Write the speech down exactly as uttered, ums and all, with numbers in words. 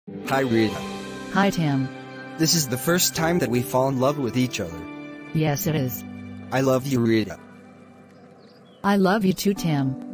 Hi Rita. Hi Tim. This is the first time that we fall in love with each other. Yes it is. I love you Rita. I love you too Tim.